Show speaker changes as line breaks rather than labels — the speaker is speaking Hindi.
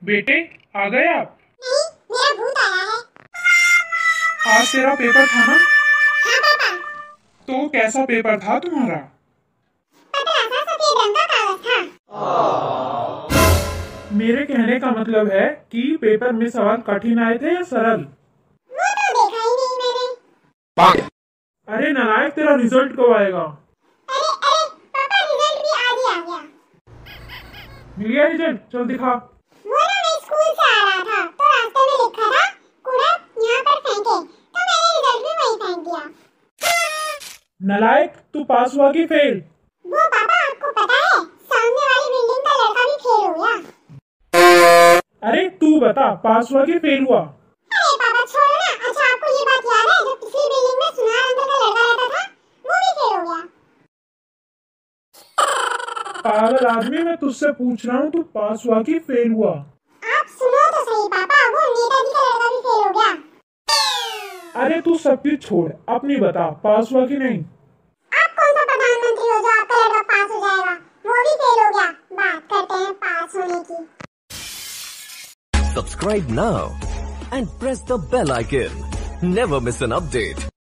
बेटे, आ गए आप?
नहीं, मेरा भूत आया है।
आज तेरा पेपर था ना?
हाँ पापा।
तो कैसा पेपर था तुम्हारा?
पतला सा सफेद रंग का कागज था।
मेरे कहने का मतलब है कि पेपर में सवाल कठिन आए थे या सरल?
वो तो देखा ही नहीं मैंने।
अरे नालायक, तेरा रिजल्ट कब आएगा?
अरे अरे पापा, रिजल्ट भी आज ही आ गया।
मिल गया रिजल्ट? चल दिखा।
वो ना, मैं स्कूल से आ रहा था तो रास्ते में लिखा था कूड़ा यहाँ पर फेंके, तो मैंने रिजल्ट भी वहीं फेंक दिया।
नालायक, तू पास हुआ कि फेल?
वो पापा, आपको पता है सामने वाली बिल्डिंग का लड़का भी फेल हो गया।
अरे तू बता, पास हुआ कि फेल हुआ?
अरे पापा छोड़ो ना। अच्छा, आपको ये बात याद है जो पिछली बिल्डिंग में सुनार अंकल का लड़का रहता था, वो भी फेल हो गया।
पागल आदमी, मैं तुझसे पूछ रहा हूँ तू पास हुआ कि फेल हुआ?
आप सुनो तो सही पापा, वो नेताजी का लड़का भी फेल हो गया।
अरे तू सब कुछ छोड़, अपनी बता, पास हुआ कि नहीं?
आप कौन सा प्रधानमंत्री हो जो आपका लड़का पास हो जाएगा? वो भी फेल हो गया। बात करते हैं पास होने की।
Subscribe now and press the bell icon. Never miss an update.